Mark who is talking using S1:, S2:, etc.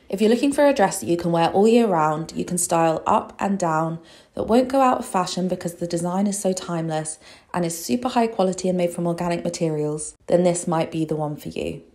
S1: If you're looking for a dress that you can wear all year round, you can style up and down, that won't go out of fashion because the design is so timeless and is super high quality and made from organic materials, then this might be the one for you.